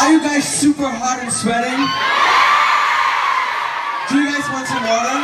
Are you guys super hot and sweating? Do you guys want some water?